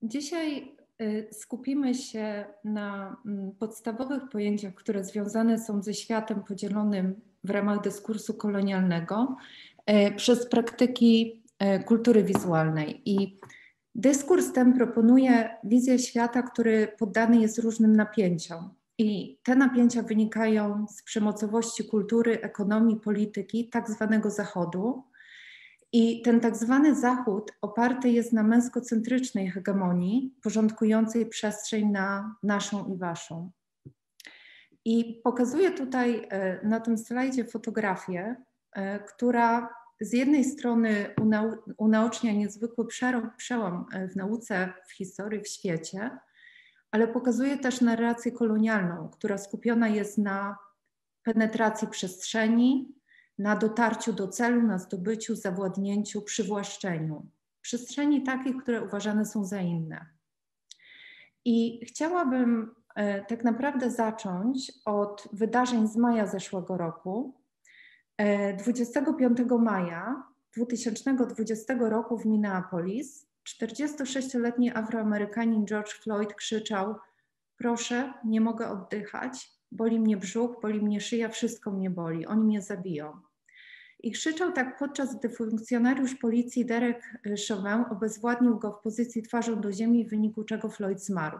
Dzisiaj skupimy się na podstawowych pojęciach, które związane są ze światem podzielonym w ramach dyskursu kolonialnego przez praktyki kultury wizualnej. I dyskurs ten proponuje wizję świata, który poddany jest różnym napięciom. I te napięcia wynikają z przemocowości kultury, ekonomii, polityki tak zwanego Zachodu. I ten tak zwany Zachód oparty jest na męskocentrycznej hegemonii, porządkującej przestrzeń na naszą i waszą. I pokazuję tutaj na tym slajdzie fotografię, która z jednej strony unaocznia niezwykły przełom w nauce, w historii, w świecie, ale pokazuje też narrację kolonialną, która skupiona jest na penetracji przestrzeni, na dotarciu do celu, na zdobyciu, zawładnięciu, przywłaszczeniu. Przestrzeni takich, które uważane są za inne. I chciałabym tak naprawdę zacząć od wydarzeń z maja zeszłego roku. 25 maja 2020 roku w Minneapolis 46-letni Afroamerykanin George Floyd krzyczał: proszę, nie mogę oddychać, boli mnie brzuch, boli mnie szyja, wszystko mnie boli, oni mnie zabiją. I krzyczał tak podczas gdy funkcjonariusz policji Derek Chauvin obezwładnił go w pozycji twarzą do ziemi, w wyniku czego Floyd zmarł.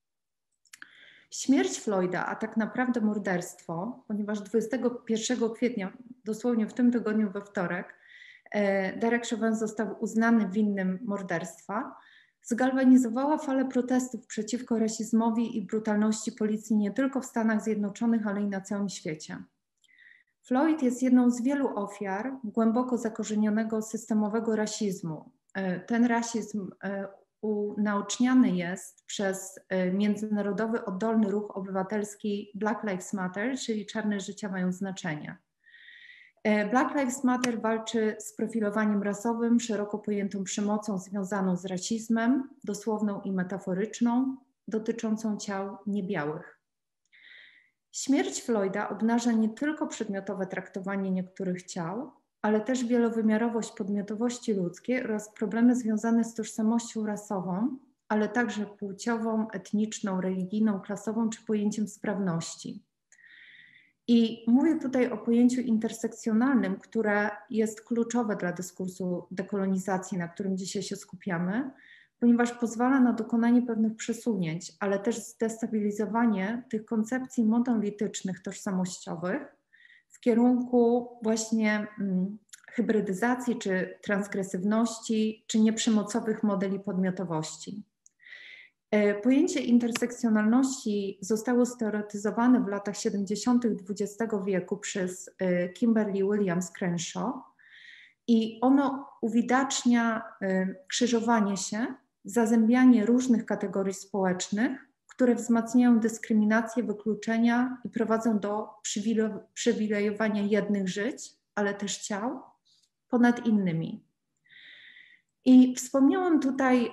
Śmierć Floyda, a tak naprawdę morderstwo, ponieważ 21 kwietnia, dosłownie w tym tygodniu we wtorek, Derek Chauvin został uznany winnym morderstwa, zgalwanizowała falę protestów przeciwko rasizmowi i brutalności policji nie tylko w Stanach Zjednoczonych, ale i na całym świecie. Floyd jest jedną z wielu ofiar głęboko zakorzenionego systemowego rasizmu. Ten rasizm unaoczniany jest przez międzynarodowy oddolny ruch obywatelski Black Lives Matter, czyli czarne życia mają znaczenie. Black Lives Matter walczy z profilowaniem rasowym, szeroko pojętą przemocą związaną z rasizmem, dosłowną i metaforyczną, dotyczącą ciał niebiałych. Śmierć Floyda obnaża nie tylko przedmiotowe traktowanie niektórych ciał, ale też wielowymiarowość podmiotowości ludzkiej oraz problemy związane z tożsamością rasową, ale także płciową, etniczną, religijną, klasową czy pojęciem sprawności. I mówię tutaj o pojęciu intersekcjonalnym, które jest kluczowe dla dyskursu dekolonizacji, na którym dzisiaj się skupiamy, ponieważ pozwala na dokonanie pewnych przesunięć, ale też zdestabilizowanie tych koncepcji monolitycznych, tożsamościowych w kierunku właśnie hybrydyzacji, czy transgresywności, czy nieprzemocowych modeli podmiotowości. Pojęcie intersekcjonalności zostało stereotyzowane w latach 70. XX wieku przez Kimberly Williams Crenshaw i ono uwidacznia krzyżowanie się, zazębianie różnych kategorii społecznych, które wzmacniają dyskryminację, wykluczenia i prowadzą do przywilejowania jednych żyć, ale też ciał, ponad innymi. I wspomniałam tutaj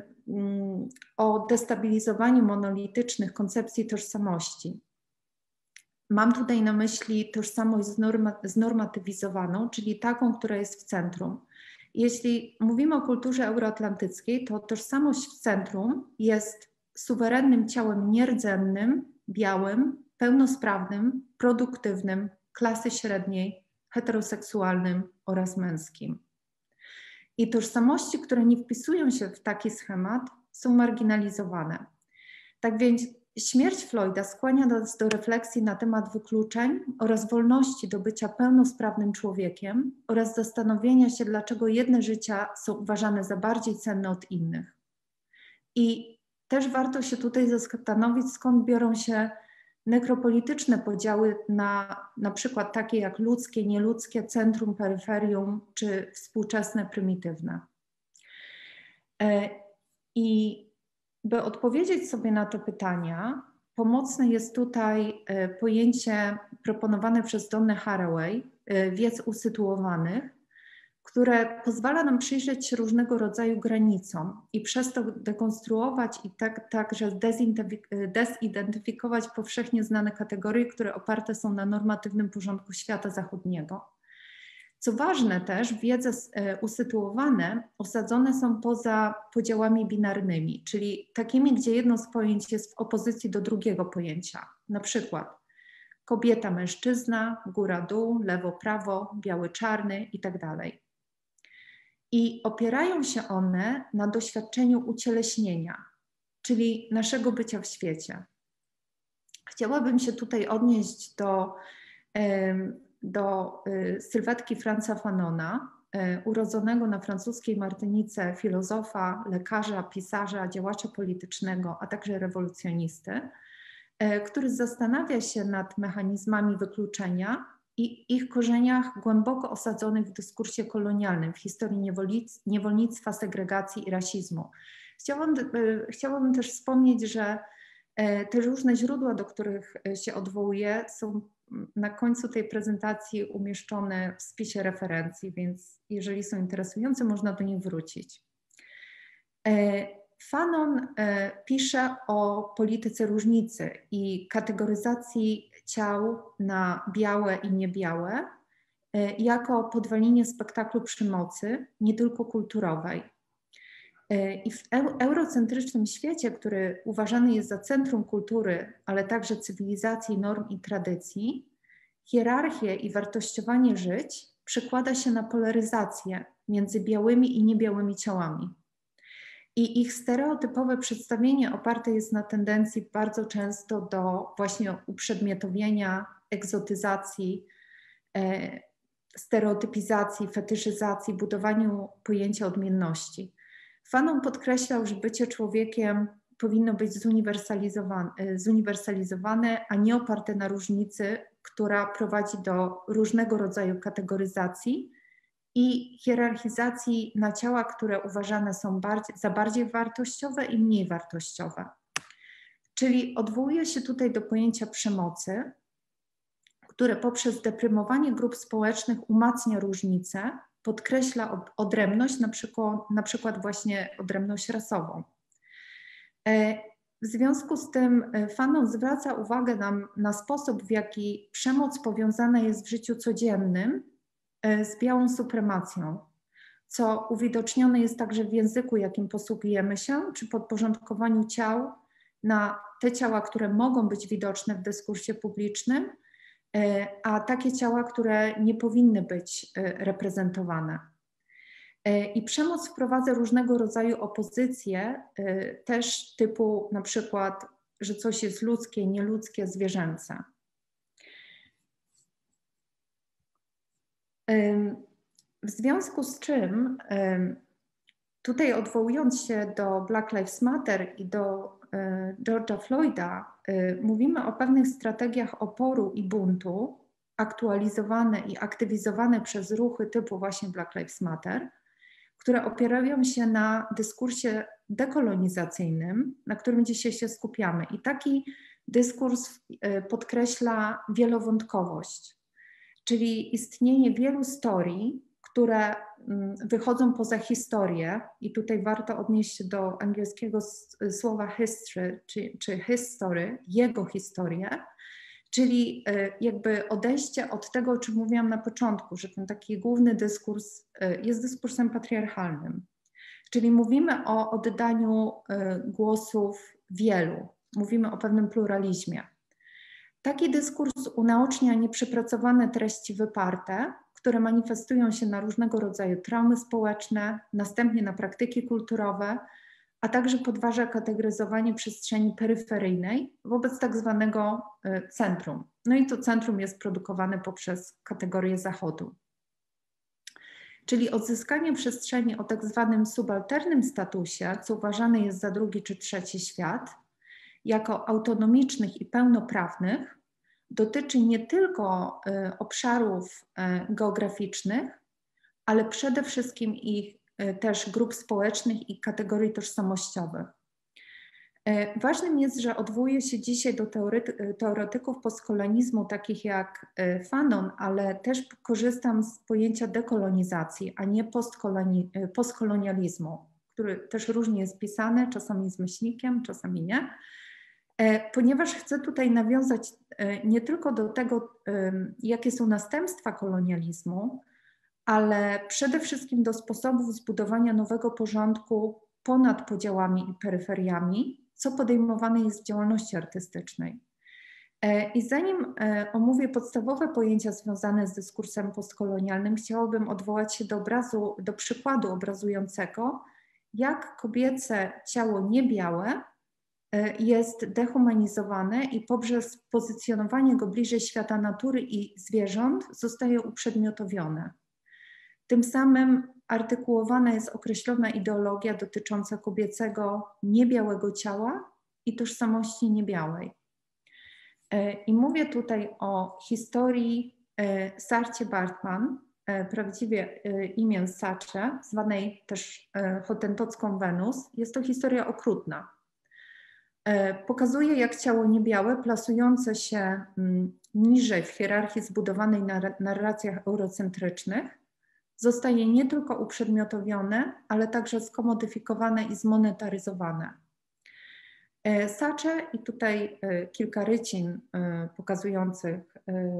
o destabilizowaniu monolitycznych koncepcji tożsamości. Mam tutaj na myśli tożsamość znormatywizowaną, czyli taką, która jest w centrum. Jeśli mówimy o kulturze euroatlantyckiej, to tożsamość w centrum jest suwerennym ciałem nierdzennym, białym, pełnosprawnym, produktywnym, klasy średniej, heteroseksualnym oraz męskim. I tożsamości, które nie wpisują się w taki schemat, są marginalizowane. Tak więc śmierć Floyda skłania nas do refleksji na temat wykluczeń oraz wolności do bycia pełnosprawnym człowiekiem oraz zastanowienia się, dlaczego jedne życia są uważane za bardziej cenne od innych. I też warto się tutaj zastanowić, skąd biorą się nekropolityczne podziały na przykład takie jak ludzkie, nieludzkie, centrum, peryferium czy współczesne, prymitywne. I by odpowiedzieć sobie na te pytania, pomocne jest tutaj pojęcie proponowane przez Donnę Haraway, wiedz usytuowanych, które pozwala nam przyjrzeć się różnego rodzaju granicom i przez to dekonstruować i także dezidentyfikować powszechnie znane kategorie, które oparte są na normatywnym porządku świata zachodniego. Co ważne też, wiedze usytuowane osadzone są poza podziałami binarnymi, czyli takimi, gdzie jedno z pojęć jest w opozycji do drugiego pojęcia. Na przykład kobieta, mężczyzna, góra, dół, lewo, prawo, biały, czarny itd. I opierają się one na doświadczeniu ucieleśnienia, czyli naszego bycia w świecie. Chciałabym się tutaj odnieść do sylwetki Franza Fanona, urodzonego na francuskiej Martynice filozofa, lekarza, pisarza, działacza politycznego, a także rewolucjonisty, który zastanawia się nad mechanizmami wykluczenia i ich korzeniach głęboko osadzonych w dyskursie kolonialnym, w historii niewolnictwa, segregacji i rasizmu. Chciałabym też wspomnieć, że te różne źródła, do których się odwołuję, są na końcu tej prezentacji umieszczone w spisie referencji, więc jeżeli są interesujące, można do nich wrócić. Fanon pisze o polityce różnicy i kategoryzacji ciał na białe i niebiałe jako podwalinie spektaklu przemocy, nie tylko kulturowej. I w eurocentrycznym świecie, który uważany jest za centrum kultury, ale także cywilizacji, norm i tradycji, hierarchię i wartościowanie żyć przekłada się na polaryzację między białymi i niebiałymi ciałami. I ich stereotypowe przedstawienie oparte jest na tendencji bardzo często do właśnie uprzedmiotowienia, egzotyzacji, stereotypizacji, fetyszyzacji, budowaniu pojęcia odmienności. Fanon podkreślał, że bycie człowiekiem powinno być zuniwersalizowane, a nie oparte na różnicy, która prowadzi do różnego rodzaju kategoryzacji i hierarchizacji na ciała, które uważane są za bardziej wartościowe i mniej wartościowe. Czyli odwołuje się tutaj do pojęcia przemocy, które poprzez deprymowanie grup społecznych umacnia różnice, podkreśla odrębność, na przykład właśnie odrębność rasową. W związku z tym Fanon zwraca uwagę na sposób, w jaki przemoc powiązana jest w życiu codziennym z białą supremacją, co uwidocznione jest także w języku, jakim posługujemy się, czy podporządkowaniu ciał na te ciała, które mogą być widoczne w dyskursie publicznym, a takie ciała, które nie powinny być reprezentowane. I przemoc wprowadza różnego rodzaju opozycje, też typu na przykład, że coś jest ludzkie, nieludzkie, zwierzęce. W związku z czym, tutaj odwołując się do Black Lives Matter i do George'a Floyda, mówimy o pewnych strategiach oporu i buntu, aktualizowane i aktywizowane przez ruchy typu właśnie Black Lives Matter, które opierają się na dyskursie dekolonizacyjnym, na którym dzisiaj się skupiamy. I taki dyskurs podkreśla wielowątkowość, czyli istnienie wielu storii, które wychodzą poza historię, i tutaj warto odnieść się do angielskiego słowa history, czy history, jego historię, czyli jakby odejście od tego, o czym mówiłam na początku, że ten taki główny dyskurs jest dyskursem patriarchalnym. Czyli mówimy o oddaniu głosów wielu, mówimy o pewnym pluralizmie. Taki dyskurs unaocznia nieprzepracowane treści wyparte, które manifestują się na różnego rodzaju traumy społeczne, następnie na praktyki kulturowe, a także podważa kategoryzowanie przestrzeni peryferyjnej wobec tak zwanego centrum. No i to centrum jest produkowane poprzez kategorię Zachodu. Czyli odzyskanie przestrzeni o tak zwanym subalternym statusie, co uważane jest za drugi czy trzeci świat, jako autonomicznych i pełnoprawnych, dotyczy nie tylko obszarów geograficznych, ale przede wszystkim ich też grup społecznych i kategorii tożsamościowych. Ważnym jest, że odwołuje się dzisiaj do teoretyków postkolonizmu, takich jak Fanon, ale też korzystam z pojęcia dekolonizacji, a nie postkolonializmu, który też różnie jest pisany, czasami z myślnikiem, czasami nie, ponieważ chcę tutaj nawiązać nie tylko do tego, jakie są następstwa kolonializmu, ale przede wszystkim do sposobów zbudowania nowego porządku ponad podziałami i peryferiami, co podejmowane jest w działalności artystycznej. I zanim omówię podstawowe pojęcia związane z dyskursem postkolonialnym, chciałabym odwołać się do przykładu obrazującego, jak kobiece ciało niebiałe jest dehumanizowane i poprzez pozycjonowanie go bliżej świata natury i zwierząt zostaje uprzedmiotowione. Tym samym artykułowana jest określona ideologia dotycząca kobiecego niebiałego ciała i tożsamości niebiałej. I mówię tutaj o historii Sarcie Bartman, prawdziwie imię Sacze, zwanej też hotentocką Wenus. Jest to historia okrutna. Pokazuje, jak ciało niebiałe, plasujące się niżej w hierarchii zbudowanej na narracjach eurocentrycznych, zostaje nie tylko uprzedmiotowione, ale także skomodyfikowane i zmonetaryzowane. Sacze, i tutaj kilka rycin pokazujących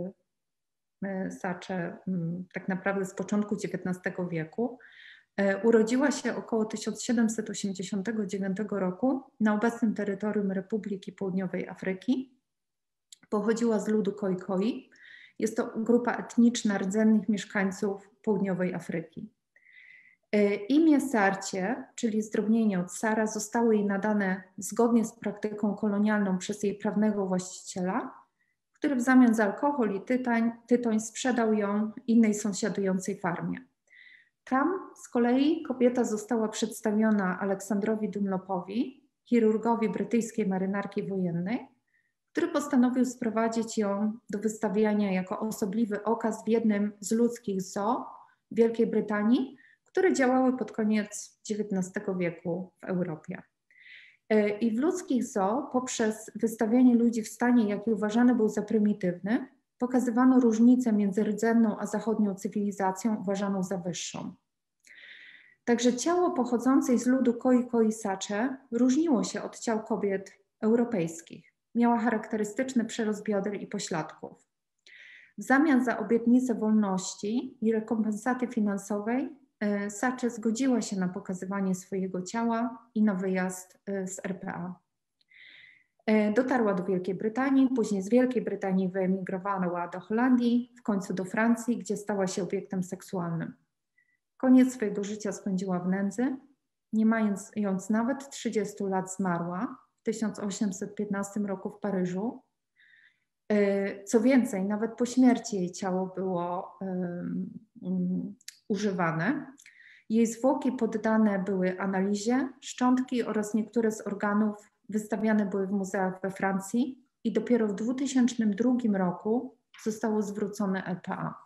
Sacze tak naprawdę z początku XIX wieku, urodziła się około 1789 roku na obecnym terytorium Republiki Południowej Afryki. Pochodziła z ludu Khoi-Khoi. Jest to grupa etniczna rdzennych mieszkańców Południowej Afryki. Imię Sarcie, czyli zdrobnienie od Sara, zostało jej nadane zgodnie z praktyką kolonialną przez jej prawnego właściciela, który w zamian za alkohol i tytoń sprzedał ją innej sąsiadującej farmie. Tam z kolei kobieta została przedstawiona Aleksandrowi Dunlopowi, chirurgowi brytyjskiej marynarki wojennej, który postanowił sprowadzić ją do wystawiania jako osobliwy okaz w jednym z ludzkich zoo w Wielkiej Brytanii, które działały pod koniec XIX wieku w Europie. I w ludzkich zoo poprzez wystawianie ludzi w stanie, jaki uważany był za prymitywny, pokazywano różnicę między rdzenną a zachodnią cywilizacją uważaną za wyższą. Także ciało pochodzącej z ludu Khoi-Khoi Sacze różniło się od ciał kobiet europejskich. Miała charakterystyczny przerost bioder i pośladków. W zamian za obietnicę wolności i rekompensaty finansowej Sacze zgodziła się na pokazywanie swojego ciała i na wyjazd z RPA. Dotarła do Wielkiej Brytanii, później z Wielkiej Brytanii wyemigrowała do Holandii, w końcu do Francji, gdzie stała się obiektem seksualnym. Koniec swojego życia spędziła w nędzy, nie mając nawet 30 lat zmarła w 1815 roku w Paryżu. Co więcej, nawet po śmierci jej ciało było używane. Jej zwłoki poddane były analizie, szczątki oraz niektóre z organów wystawiane były w muzeach we Francji i dopiero w 2002 roku zostało zwrócone RPA.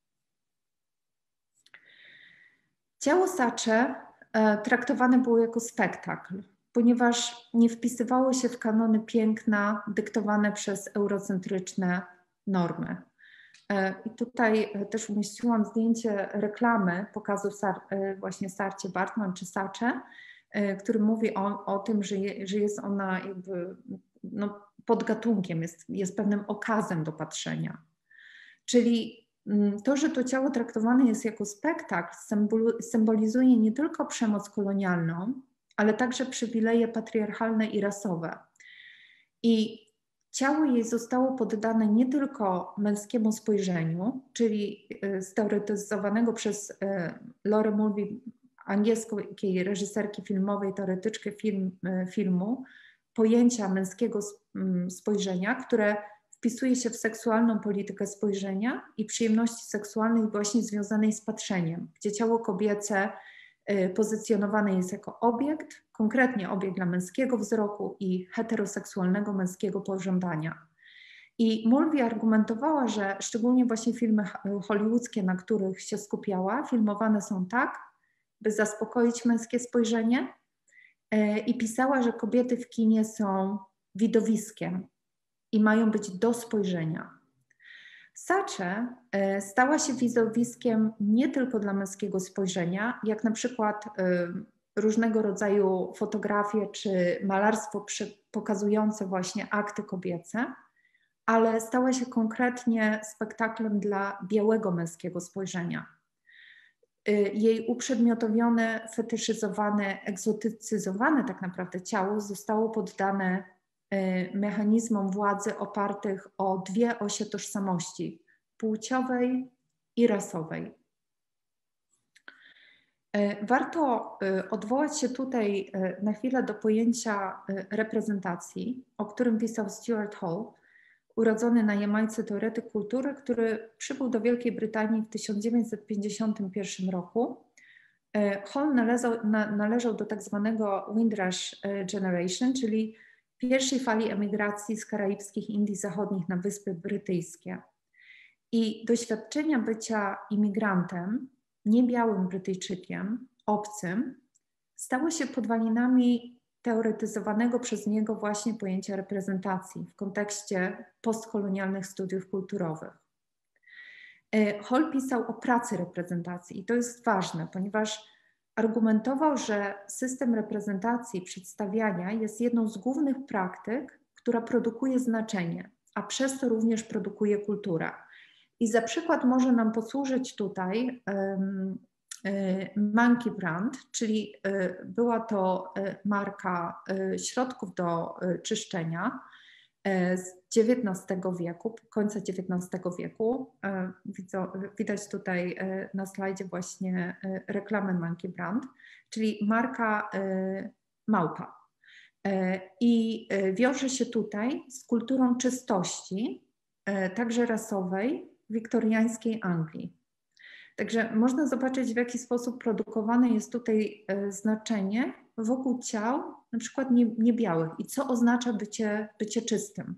Ciało Sacze traktowane było jako spektakl, ponieważ nie wpisywało się w kanony piękna dyktowane przez eurocentryczne normy. I tutaj też umieściłam zdjęcie reklamy pokazu właśnie Sarcie Bartman czy Sacze, który mówi o tym, że jest ona jakby podgatunkiem, jest pewnym okazem do patrzenia. Czyli to, że to ciało traktowane jest jako spektakl, symbolizuje nie tylko przemoc kolonialną, ale także przywileje patriarchalne i rasowe. I ciało jej zostało poddane nie tylko męskiemu spojrzeniu, czyli stereotyzowanego przez Laurę Mulvey, angielskiej reżyserki filmowej, teoretyczkę filmu, pojęcia męskiego spojrzenia, które wpisuje się w seksualną politykę spojrzenia i przyjemności seksualnej właśnie związanej z patrzeniem, gdzie ciało kobiece pozycjonowane jest jako obiekt, konkretnie obiekt dla męskiego wzroku i heteroseksualnego męskiego pożądania. I Mulvey argumentowała, że szczególnie właśnie filmy hollywoodzkie, na których się skupiała, filmowane są tak, by zaspokoić męskie spojrzenie, i pisała, że kobiety w kinie są widowiskiem i mają być do spojrzenia. Sacze stała się widowiskiem nie tylko dla męskiego spojrzenia, jak na przykład różnego rodzaju fotografie czy malarstwo pokazujące właśnie akty kobiece, ale stała się konkretnie spektaklem dla białego męskiego spojrzenia. jej uprzedmiotowione, fetyszyzowane, egzotycyzowane tak naprawdę ciało zostało poddane mechanizmom władzy opartych o dwie osie tożsamości: płciowej i rasowej. Warto odwołać się tutaj na chwilę do pojęcia reprezentacji, o którym pisał Stuart Hall, urodzony na Jamajce teoretyk kultury, który przybył do Wielkiej Brytanii w 1951 roku. Hall należał do tak zwanego Windrush Generation, czyli pierwszej fali emigracji z karaibskich Indii Zachodnich na Wyspy Brytyjskie. I doświadczenia bycia imigrantem, niebiałym Brytyjczykiem, obcym, stały się podwalinami teoretyzowanego przez niego właśnie pojęcia reprezentacji w kontekście postkolonialnych studiów kulturowych. Hall pisał o pracy reprezentacji i to jest ważne, ponieważ argumentował, że system reprezentacji, przedstawiania jest jedną z głównych praktyk, która produkuje znaczenie, a przez to również produkuje kultura. I za przykład może nam posłużyć tutaj Monkey Brand, czyli była to marka środków do czyszczenia z XIX wieku, końca XIX wieku. Widać tutaj na slajdzie właśnie reklamę Monkey Brand, czyli marka małpa. I wiąże się tutaj z kulturą czystości, także rasowej, w wiktoriańskiej Anglii. Także można zobaczyć, w jaki sposób produkowane jest tutaj znaczenie wokół ciał, na przykład niebiałych i co oznacza bycie czystym.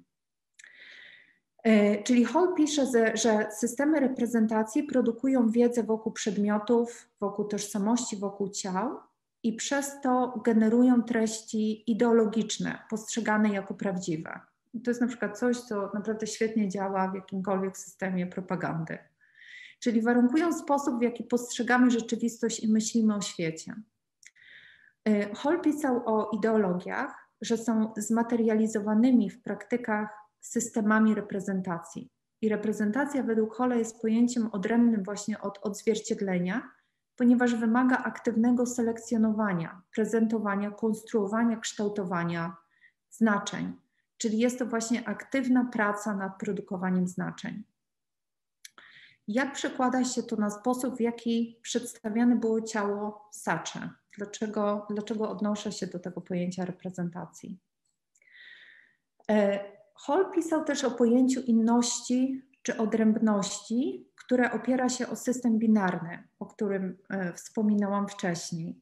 Czyli Hall pisze, że systemy reprezentacji produkują wiedzę wokół przedmiotów, wokół tożsamości, wokół ciał i przez to generują treści ideologiczne, postrzegane jako prawdziwe. To jest na przykład coś, co naprawdę świetnie działa w jakimkolwiek systemie propagandy. Czyli warunkują sposób, w jaki postrzegamy rzeczywistość i myślimy o świecie. Hall pisał o ideologiach, że są zmaterializowanymi w praktykach systemami reprezentacji. I reprezentacja według Halla jest pojęciem odrębnym właśnie od odzwierciedlenia, ponieważ wymaga aktywnego selekcjonowania, prezentowania, konstruowania, kształtowania znaczeń. Czyli jest to właśnie aktywna praca nad produkowaniem znaczeń. Jak przekłada się to na sposób, w jaki przedstawiane było ciało Sacze? Dlaczego odnoszę się do tego pojęcia reprezentacji? Hall pisał też o pojęciu inności czy odrębności, które opiera się o system binarny, o którym wspominałam wcześniej.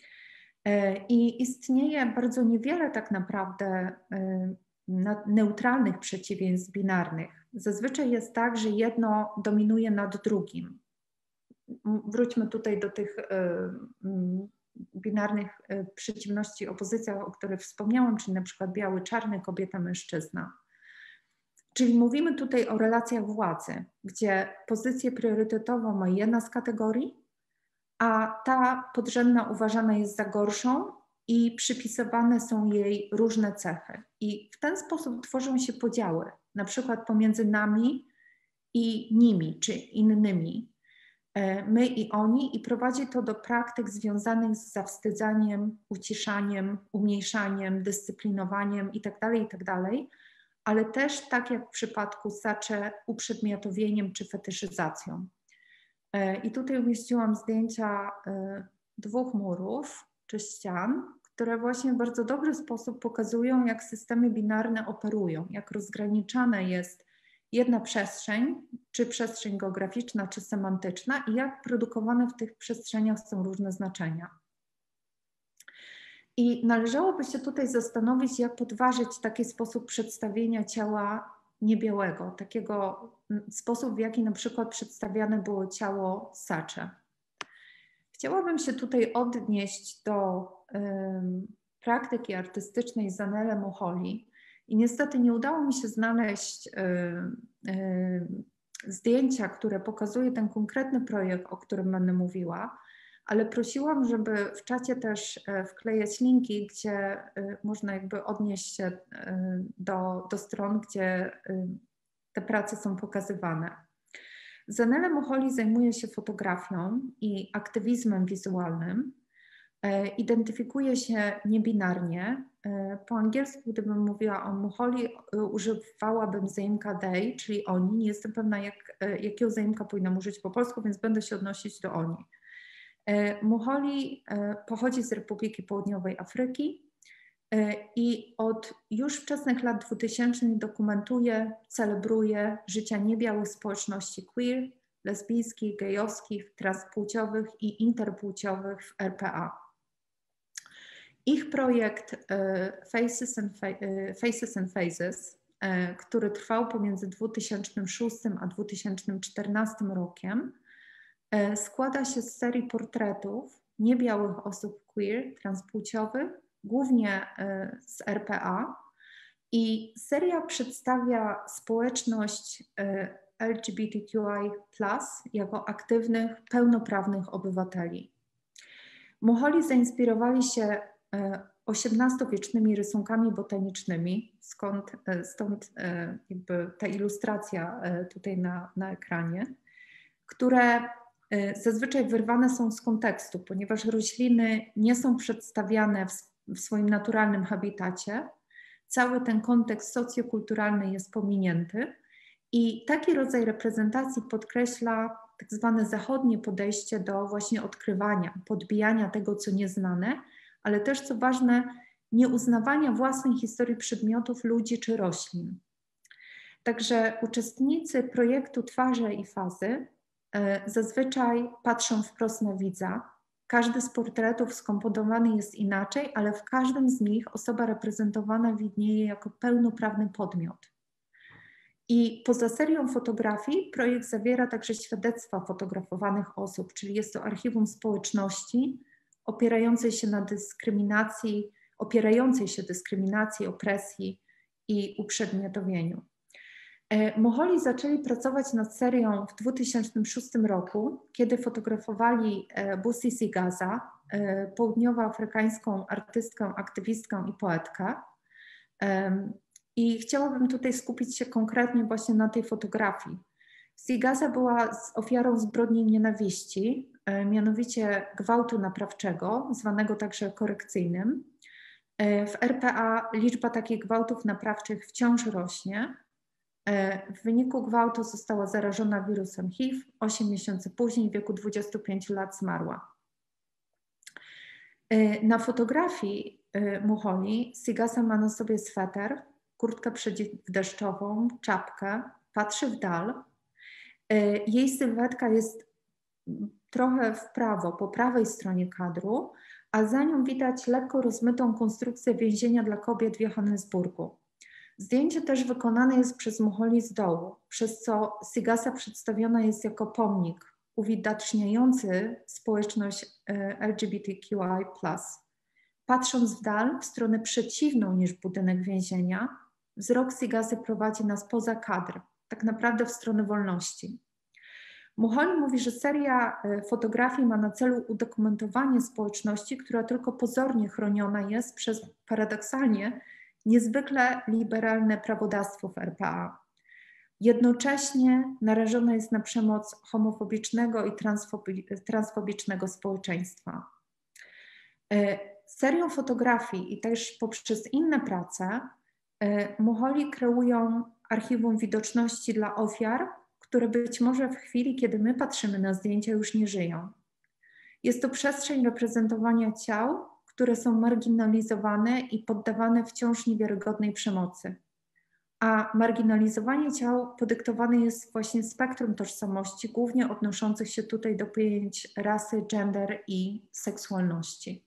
I istnieje bardzo niewiele tak naprawdę neutralnych przeciwieństw binarnych. Zazwyczaj jest tak, że jedno dominuje nad drugim. Wróćmy tutaj do tych binarnych przeciwności, opozycja, o których wspomniałam, czyli na przykład biały, czarny, kobieta, mężczyzna. Czyli mówimy tutaj o relacjach władzy, gdzie pozycję priorytetową ma jedna z kategorii, a ta podrzędna uważana jest za gorszą i przypisywane są jej różne cechy. I w ten sposób tworzą się podziały, na przykład pomiędzy nami i nimi, czy innymi, my i oni, i prowadzi to do praktyk związanych z zawstydzaniem, uciszaniem, umniejszaniem, dyscyplinowaniem itd., ale też, tak jak w przypadku Sacze, uprzedmiotowieniem czy fetyszyzacją. I tutaj umieściłam zdjęcia dwóch murów czy ścian, które właśnie w bardzo dobry sposób pokazują, jak systemy binarne operują, jak rozgraniczana jest jedna przestrzeń, czy przestrzeń geograficzna, czy semantyczna i jak produkowane w tych przestrzeniach są różne znaczenia. I należałoby się tutaj zastanowić, jak podważyć taki sposób przedstawienia ciała niebiałego, takiego sposób, w jaki na przykład przedstawiane było ciało Sacze. Chciałabym się tutaj odnieść do praktyki artystycznej Zanele Muholi i niestety nie udało mi się znaleźć zdjęcia, które pokazuje ten konkretny projekt, o którym będę mówiła, ale prosiłam, żeby w czacie też wklejać linki, gdzie można jakby odnieść się do stron, gdzie te prace są pokazywane. Zanele Muholi zajmuje się fotografią i aktywizmem wizualnym. Identyfikuje się niebinarnie. Po angielsku, gdybym mówiła o Muholi, używałabym zaimka they, czyli oni. Nie jestem pewna, jakiego zaimka powinnam użyć po polsku, więc będę się odnosić do oni. Muholi pochodzi z Republiki Południowej Afryki i od już wczesnych lat 2000 dokumentuje, celebruje życia niebiałych społeczności queer, lesbijskich, gejowskich, transpłciowych i interpłciowych w RPA. Ich projekt Faces and Phases, który trwał pomiędzy 2006 a 2014 rokiem, składa się z serii portretów niebiałych osób queer, transpłciowych, głównie z RPA, i seria przedstawia społeczność LGBTQI+ jako aktywnych, pełnoprawnych obywateli. Muholi zainspirowali się XVIII-wiecznymi rysunkami botanicznymi, stąd jakby ta ilustracja tutaj na ekranie, które zazwyczaj wyrwane są z kontekstu, ponieważ rośliny nie są przedstawiane w swoim naturalnym habitacie. Cały ten kontekst socjokulturalny jest pominięty i taki rodzaj reprezentacji podkreśla tak zwane zachodnie podejście do właśnie odkrywania, podbijania tego, co nieznane, ale też, co ważne, nieuznawania własnej historii przedmiotów, ludzi czy roślin. Także uczestnicy projektu Twarze i Fazy zazwyczaj patrzą wprost na widza. Każdy z portretów skomponowany jest inaczej, ale w każdym z nich osoba reprezentowana widnieje jako pełnoprawny podmiot. I poza serią fotografii projekt zawiera także świadectwa fotografowanych osób, czyli jest to archiwum społeczności opierającej się dyskryminacji, opresji i uprzedmiotowieniu. Muholi zaczęli pracować nad serią w 2006 roku, kiedy fotografowali Bussy Sigaza, południowoafrykańską artystkę, aktywistkę i poetkę. I chciałabym tutaj skupić się konkretnie właśnie na tej fotografii. Sigaza była ofiarą zbrodni nienawiści, mianowicie gwałtu naprawczego, zwanego także korekcyjnym. W RPA liczba takich gwałtów naprawczych wciąż rośnie. W wyniku gwałtu została zarażona wirusem HIV. 8 miesięcy później, w wieku 25 lat, zmarła. Na fotografii Muholi Sigaza ma na sobie sweter, kurtkę przeciwdeszczową, czapkę, patrzy w dal. Jej sylwetka jest trochę w prawo, po prawej stronie kadru, a za nią widać lekko rozmytą konstrukcję więzienia dla kobiet w Johannesburgu. Zdjęcie też wykonane jest przez Muholi z dołu, przez co Sigaza przedstawiona jest jako pomnik uwidaczniający społeczność LGBTQI+. Patrząc w dal, w stronę przeciwną niż budynek więzienia, wzrok Sigazy prowadzi nas poza kadr, tak naprawdę w stronę wolności. Muholi mówi, że seria fotografii ma na celu udokumentowanie społeczności, która tylko pozornie chroniona jest przez paradoksalnie niezwykle liberalne prawodawstwo w RPA. Jednocześnie narażona jest na przemoc homofobicznego i transfobicznego społeczeństwa. Serią fotografii i też poprzez inne prace Muholi kreują archiwum widoczności dla ofiar, które być może w chwili, kiedy my patrzymy na zdjęcia, już nie żyją. Jest to przestrzeń reprezentowania ciał, które są marginalizowane i poddawane wciąż niewiarygodnej przemocy. A marginalizowanie ciał podyktowane jest właśnie spektrum tożsamości, głównie odnoszących się tutaj do pojęć rasy, gender i seksualności.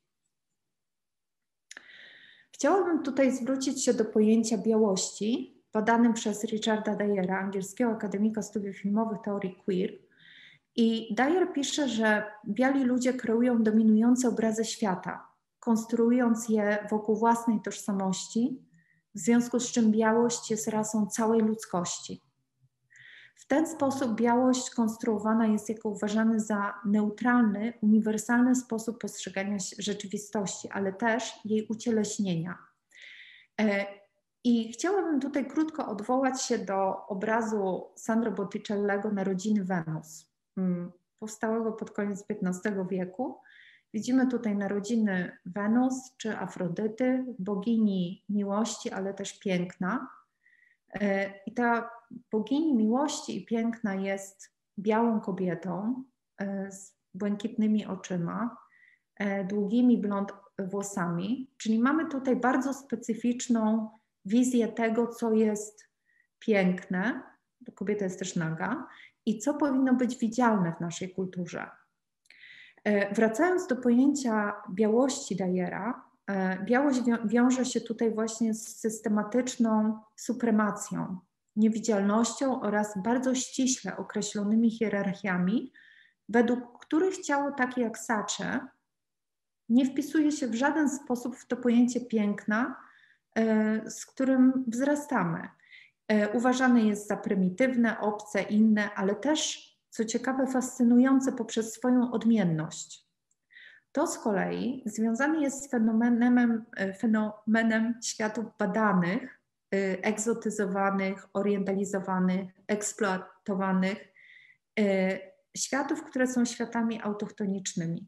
Chciałabym tutaj zwrócić się do pojęcia białości, badanym przez Richarda Dyera, angielskiego akademika studiów filmowych teorii queer. I Dyer pisze, że biali ludzie kreują dominujące obrazy świata, konstruując je wokół własnej tożsamości, w związku z czym białość jest rasą całej ludzkości. W ten sposób białość konstruowana jest jako uważany za neutralny, uniwersalny sposób postrzegania rzeczywistości, ale też jej ucieleśnienia. I chciałabym tutaj krótko odwołać się do obrazu Sandro Botticellego Narodziny Wenus, powstałego pod koniec XV wieku. Widzimy tutaj narodziny Wenus czy Afrodyty, bogini miłości, ale też piękna. I ta bogini miłości i piękna jest białą kobietą z błękitnymi oczyma, długimi blond włosami, czyli mamy tutaj bardzo specyficzną wizję tego, co jest piękne, kobieta jest też naga, i co powinno być widzialne w naszej kulturze. Wracając do pojęcia białości Dyera, białość wiąże się tutaj właśnie z systematyczną supremacją, niewidzialnością oraz bardzo ściśle określonymi hierarchiami, według których ciało takie jak Sacze nie wpisuje się w żaden sposób w to pojęcie piękna, z którym wzrastamy. Uważane jest za prymitywne, obce, inne, ale też, co ciekawe, fascynujące poprzez swoją odmienność. To z kolei związane jest z fenomenem światów badanych, egzotyzowanych, orientalizowanych, eksploatowanych, światów, które są światami autochtonicznymi.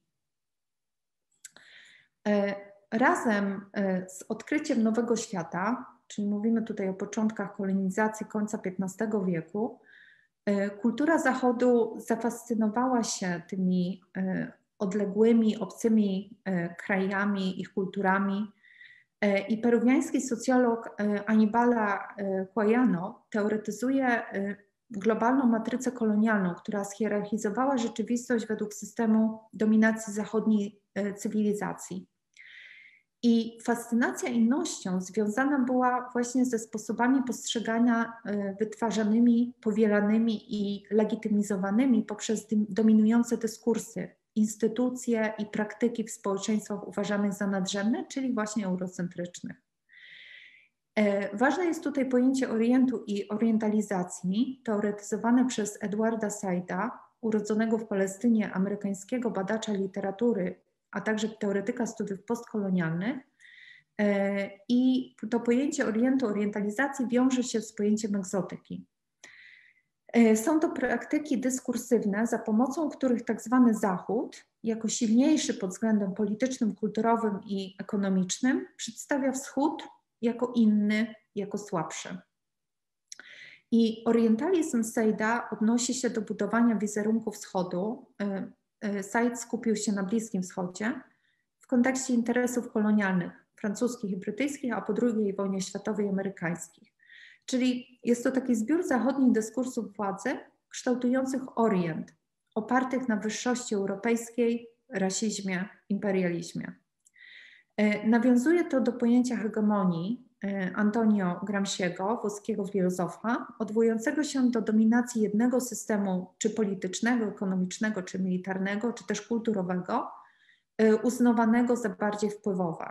Razem z odkryciem Nowego Świata, czyli mówimy tutaj o początkach kolonizacji końca XV wieku, kultura Zachodu zafascynowała się tymi odległymi, obcymi krajami, ich kulturami. I peruwiański socjolog Aníbal Quijano teoretyzuje globalną matrycę kolonialną, która schierarchizowała rzeczywistość według systemu dominacji zachodniej cywilizacji. I fascynacja innością związana była właśnie ze sposobami postrzegania wytwarzanymi, powielanymi i legitymizowanymi poprzez dominujące dyskursy, instytucje i praktyki w społeczeństwach uważanych za nadrzędne, czyli właśnie eurocentrycznych. Ważne jest tutaj pojęcie Orientu i orientalizacji, teoretyzowane przez Edwarda Saida, urodzonego w Palestynie amerykańskiego badacza literatury, a także teoretyka studiów postkolonialnych. I to pojęcie Orientu, orientalizacji wiąże się z pojęciem egzotyki. Są to praktyki dyskursywne, za pomocą których tak zwany Zachód, jako silniejszy pod względem politycznym, kulturowym i ekonomicznym, przedstawia Wschód jako inny, jako słabszy. I orientalizm Saida odnosi się do budowania wizerunku Wschodu. Said skupił się na Bliskim Wschodzie w kontekście interesów kolonialnych francuskich i brytyjskich, a po II wojnie światowej amerykańskich. Czyli jest to taki zbiór zachodnich dyskursów władzy kształtujących Orient, opartych na wyższości europejskiej, rasizmie, imperializmie. Nawiązuje to do pojęcia hegemonii Antonio Gramsciego, włoskiego filozofa, odwołującego się do dominacji jednego systemu, czy politycznego, ekonomicznego, czy militarnego, czy też kulturowego, uznawanego za bardziej wpływowe.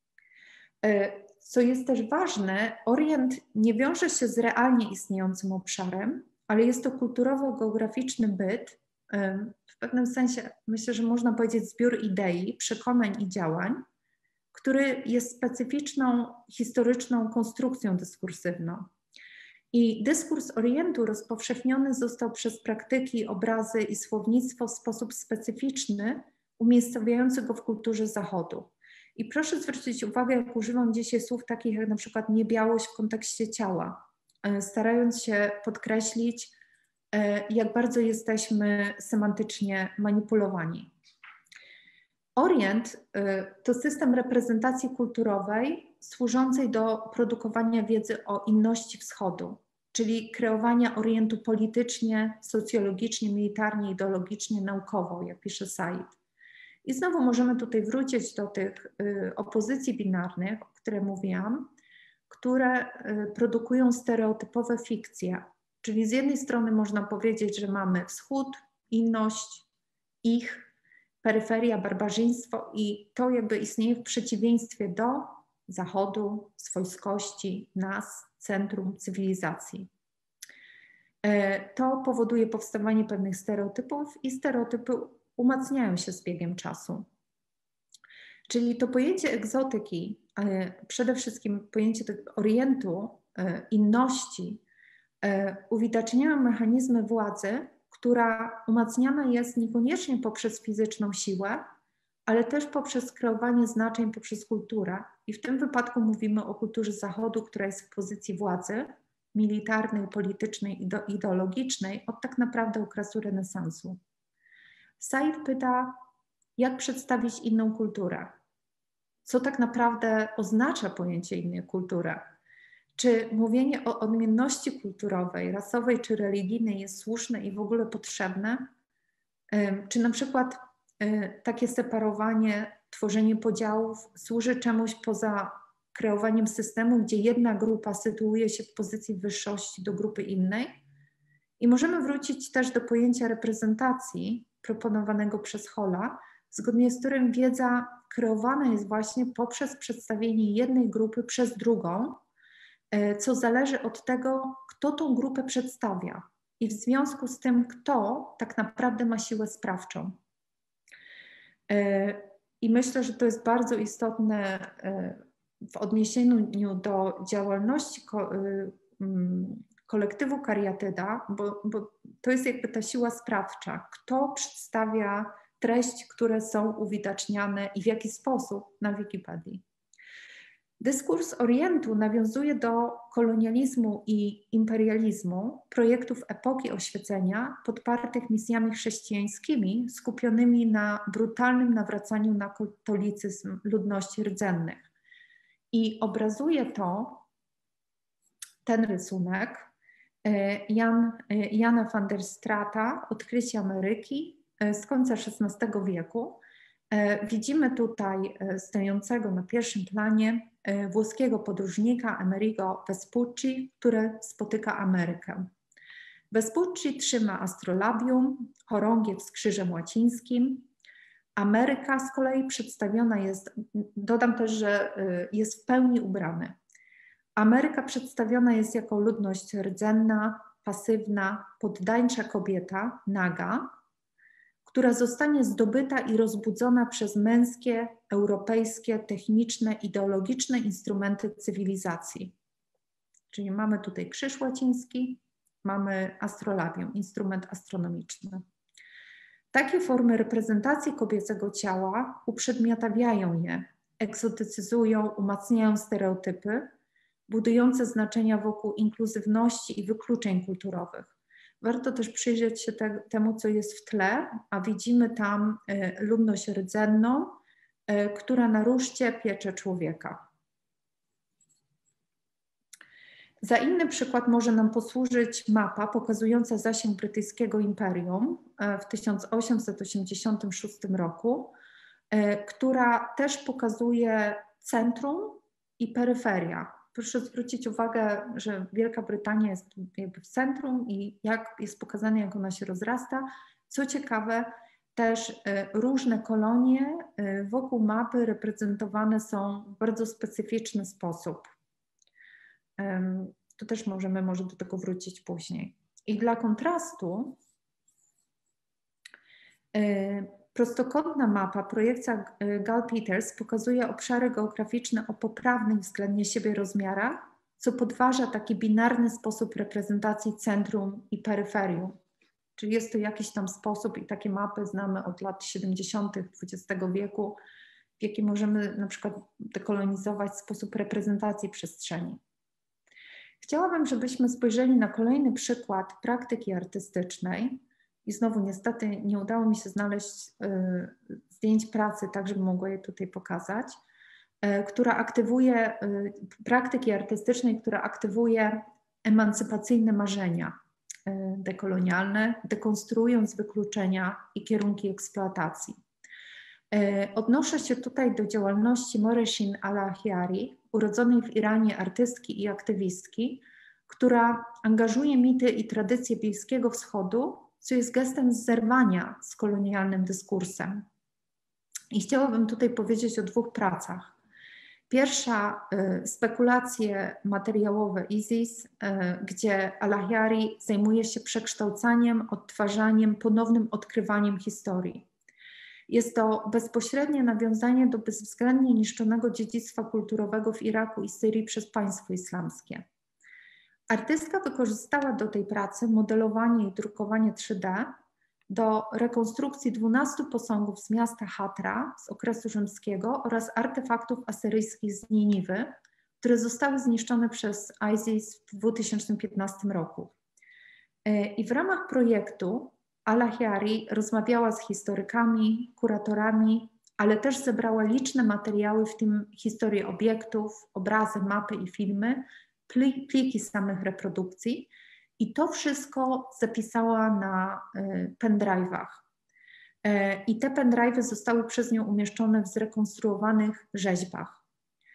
Co jest też ważne, Orient nie wiąże się z realnie istniejącym obszarem, ale jest to kulturowo-geograficzny byt, w pewnym sensie myślę, że można powiedzieć zbiór idei, przekonań i działań, który jest specyficzną, historyczną konstrukcją dyskursywną. I dyskurs Orientu rozpowszechniony został przez praktyki, obrazy i słownictwo w sposób specyficzny, umiejscowiający go w kulturze Zachodu. I proszę zwrócić uwagę, jak używam dzisiaj słów takich jak na przykład niebiałość w kontekście ciała, starając się podkreślić, jak bardzo jesteśmy semantycznie manipulowani. Orient to system reprezentacji kulturowej służącej do produkowania wiedzy o inności Wschodu, czyli kreowania Orientu politycznie, socjologicznie, militarnie, ideologicznie, naukowo, jak pisze Said. I znowu możemy tutaj wrócić do tych opozycji binarnych, o których mówiłam, które produkują stereotypowe fikcje. Czyli z jednej strony można powiedzieć, że mamy wschód, inność, ich, peryferia, barbarzyństwo i to jakby istnieje w przeciwieństwie do Zachodu, swojskości, nas, centrum cywilizacji. To powoduje powstawanie pewnych stereotypów i stereotypy umacniają się z biegiem czasu. Czyli to pojęcie egzotyki przede wszystkim pojęcie tego Orientu, inności, uwidaczniają mechanizmy władzy, która umacniana jest niekoniecznie poprzez fizyczną siłę, ale też poprzez kreowanie znaczeń, poprzez kulturę. I w tym wypadku mówimy o kulturze Zachodu, która jest w pozycji władzy militarnej, politycznej, ideologicznej od tak naprawdę okresu renesansu. Said pyta, jak przedstawić inną kulturę? Co tak naprawdę oznacza pojęcie innej kultury? Czy mówienie o odmienności kulturowej, rasowej czy religijnej jest słuszne i w ogóle potrzebne? Czy na przykład takie separowanie, tworzenie podziałów służy czemuś poza kreowaniem systemu, gdzie jedna grupa sytuuje się w pozycji wyższości do grupy innej? I możemy wrócić też do pojęcia reprezentacji proponowanego przez Holla, zgodnie z którym wiedza kreowana jest właśnie poprzez przedstawienie jednej grupy przez drugą, co zależy od tego, kto tą grupę przedstawia i w związku z tym, kto tak naprawdę ma siłę sprawczą. I myślę, że to jest bardzo istotne w odniesieniu do działalności kolektywu Kariatyda, bo to jest jakby ta siła sprawcza. Kto przedstawia treści, które są uwidaczniane i w jaki sposób na Wikipedii. Dyskurs Orientu nawiązuje do kolonializmu i imperializmu, projektów epoki oświecenia podpartych misjami chrześcijańskimi skupionymi na brutalnym nawracaniu na katolicyzm ludności rdzennych. I obrazuje to ten rysunek Jana van der Strata, Odkrycie Ameryki z końca XVI wieku. Widzimy tutaj stojącego na pierwszym planie włoskiego podróżnika Amerigo Vespucci, który spotyka Amerykę. Vespucci trzyma astrolabium, chorągiew z krzyżem łacińskim. Ameryka z kolei przedstawiona jest, dodam też, że jest w pełni ubrany. Ameryka przedstawiona jest jako ludność rdzenna, pasywna, poddańcza kobieta, naga, która zostanie zdobyta i rozbudzona przez męskie, europejskie, techniczne, ideologiczne instrumenty cywilizacji. Czyli mamy tutaj krzyż łaciński, mamy astrolabium, instrument astronomiczny. Takie formy reprezentacji kobiecego ciała uprzedmiotawiają je, egzotycyzują, umacniają stereotypy, budujące znaczenia wokół inkluzywności i wykluczeń kulturowych. Warto też przyjrzeć się temu, co jest w tle, a widzimy tam ludność rdzenną, która na ruszcie piecze człowieka. Za inny przykład może nam posłużyć mapa pokazująca zasięg brytyjskiego imperium w 1886 roku, która też pokazuje centrum i peryferia. Proszę zwrócić uwagę, że Wielka Brytania jest jakby w centrum i jak jest pokazane, jak ona się rozrasta. Co ciekawe, też różne kolonie wokół mapy reprezentowane są w bardzo specyficzny sposób. To też możemy może do tego wrócić później. I dla kontrastu prostokątna mapa, projekcja Gall-Peters pokazuje obszary geograficzne o poprawnych względnie siebie rozmiarach, co podważa taki binarny sposób reprezentacji centrum i peryferium. Czyli jest to jakiś tam sposób i takie mapy znamy od lat 70. XX wieku, w jaki możemy na przykład dekolonizować sposób reprezentacji przestrzeni. Chciałabym, żebyśmy spojrzeli na kolejny przykład praktyki artystycznej. I znowu niestety nie udało mi się znaleźć zdjęć pracy, tak żeby mogła je tutaj pokazać, która aktywuje praktyki artystycznej, która aktywuje emancypacyjne marzenia dekolonialne, dekonstruując wykluczenia i kierunki eksploatacji. Odnoszę się tutaj do działalności Moreshin Alahiari, urodzonej w Iranie artystki i aktywistki, która angażuje mity i tradycje Bliskiego Wschodu, co jest gestem zerwania z kolonialnym dyskursem. I chciałabym tutaj powiedzieć o dwóch pracach. Pierwsza, spekulacje materiałowe ISIS, gdzie Alahiari zajmuje się przekształcaniem, odtwarzaniem, ponownym odkrywaniem historii. Jest to bezpośrednie nawiązanie do bezwzględnie niszczonego dziedzictwa kulturowego w Iraku i Syrii przez państwo islamskie. Artystka wykorzystała do tej pracy modelowanie i drukowanie 3D do rekonstrukcji 12 posągów z miasta Hatra z okresu rzymskiego oraz artefaktów asyryjskich z Niniwy, które zostały zniszczone przez ISIS w 2015 roku. I w ramach projektu Al-Ahjari rozmawiała z historykami, kuratorami, ale też zebrała liczne materiały, w tym historię obiektów, obrazy, mapy i filmy, pliki samych reprodukcji i to wszystko zapisała na pendrive'ach. I te pendrive'y zostały przez nią umieszczone w zrekonstruowanych rzeźbach.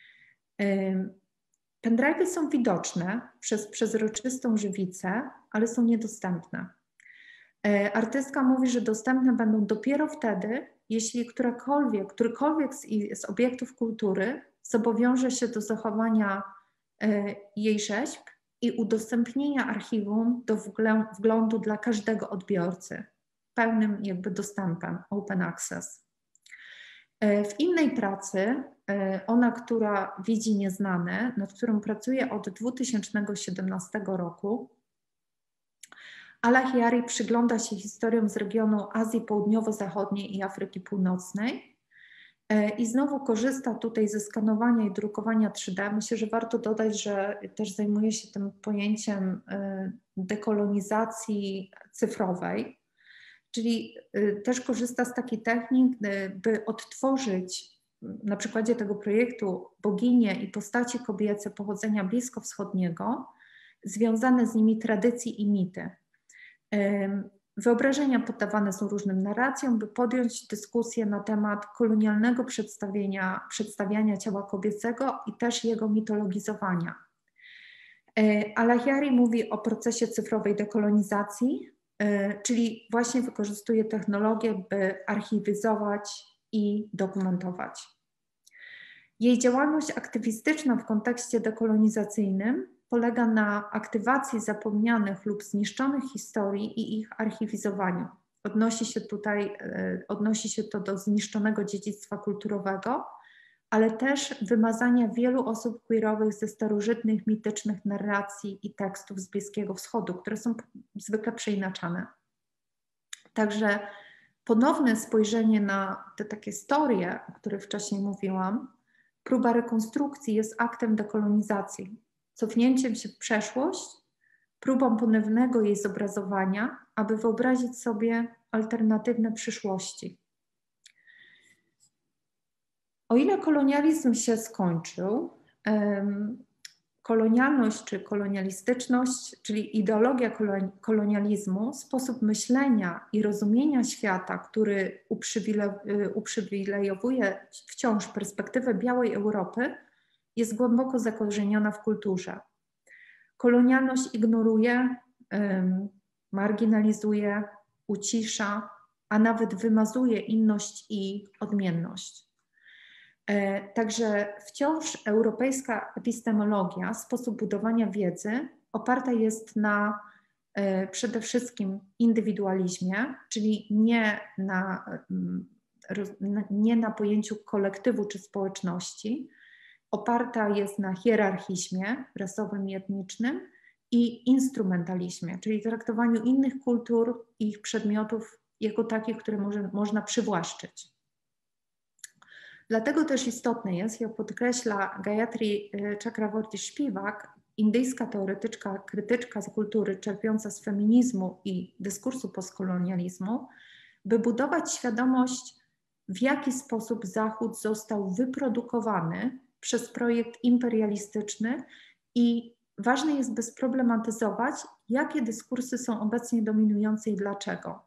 Pendrive'y są widoczne przez przezroczystą żywicę, ale są niedostępne. Artystka mówi, że dostępne będą dopiero wtedy, jeśli którykolwiek z obiektów kultury zobowiąże się do zachowania jej rzeźb i udostępnienia archiwum do wglądu dla każdego odbiorcy, pełnym jakby dostępem, open access. W innej pracy, ona, która widzi nieznane, nad którą pracuje od 2017 roku, Al-Ahjari przygląda się historiom z regionu Azji Południowo-Zachodniej i Afryki Północnej i znowu korzysta tutaj ze skanowania i drukowania 3D. Myślę, że warto dodać, że też zajmuje się tym pojęciem dekolonizacji cyfrowej, czyli też korzysta z takiej technik, by odtworzyć na przykładzie tego projektu boginie i postacie kobiece pochodzenia bliskowschodniego, związane z nimi tradycje i mity. Wyobrażenia poddawane są różnym narracjom, by podjąć dyskusję na temat kolonialnego przedstawiania ciała kobiecego i też jego mitologizowania. Al-Ahjari mówi o procesie cyfrowej dekolonizacji, czyli właśnie wykorzystuje technologię, by archiwizować i dokumentować. Jej działalność aktywistyczna w kontekście dekolonizacyjnym polega na aktywacji zapomnianych lub zniszczonych historii i ich archiwizowaniu. Odnosi się to do zniszczonego dziedzictwa kulturowego, ale też wymazania wielu osób queerowych ze starożytnych, mitycznych narracji i tekstów z Bliskiego Wschodu, które są zwykle przeinaczane. Także ponowne spojrzenie na te takie historie, o których wcześniej mówiłam, próba rekonstrukcji jest aktem dekolonizacji, cofnięciem się w przeszłość, próbą ponownego jej zobrazowania, aby wyobrazić sobie alternatywne przyszłości. O ile kolonializm się skończył, kolonialność czy kolonialistyczność, czyli ideologia kolonializmu, sposób myślenia i rozumienia świata, który uprzywilejowuje wciąż perspektywę białej Europy, jest głęboko zakorzeniona w kulturze. Kolonialność ignoruje, marginalizuje, ucisza, a nawet wymazuje inność i odmienność. Także wciąż europejska epistemologia, sposób budowania wiedzy oparta jest na przede wszystkim indywidualizmie, czyli nie na pojęciu kolektywu czy społeczności, oparta jest na hierarchizmie rasowym i etnicznym i instrumentalizmie, czyli traktowaniu innych kultur i ich przedmiotów jako takich, które można przywłaszczyć. Dlatego też istotne jest, jak podkreśla Gayatri Chakravorty-Spivak, indyjska teoretyczka, krytyczka z kultury czerpiąca z feminizmu i dyskursu postkolonializmu, by budować świadomość, w jaki sposób Zachód został wyprodukowany przez projekt imperialistyczny i ważne jest, by sproblematyzować, jakie dyskursy są obecnie dominujące i dlaczego.